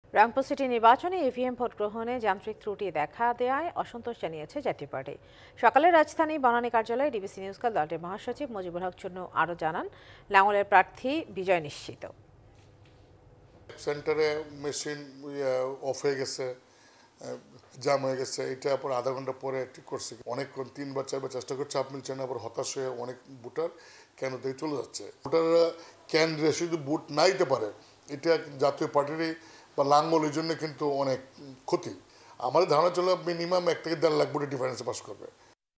Rangpur city নির্বাচনে EVM ভোট গ্রহণে যান্ত্রিক ত্রুটি দেখা দেওয়ায় অসন্তোষ জানিয়েছে জাতীয় পার্টি। সকালে রাজধানী বনানী কার্যালয়ে ডিবিসি নিউজকে দলটির মহাসচিব মুজিবুল হক চুন্নু আরও জানান, লাঙ্গলের প্রার্থী বিজয় নিশ্চিত। সেন্টারে মেশিন অফ হয়ে গেছে, জাম হয়ে গেছে, এটা পর আধা ঘন্টা পরে ঠিক করছে। অনেকক্ষণ 3 বা 4 বার চেষ্টা করছে, চাপ মিলছে না, আবার হতাশ হয়ে অনেক ভোটার কেন থেকে চলে যাচ্ছে। ভোটাররা কেন্দ্রে শুধু ভোট না দিতে পারে, এটা জাতীয় পার্টিরই বা লাঙ্গল এই জন্য কিন্তু অনেক ক্ষতি। আমাদের ধারণা ছিল মিনিমাম 1 থেকে 1.5 লাখ ভোটের ডিফারেন্সে পাস করবে।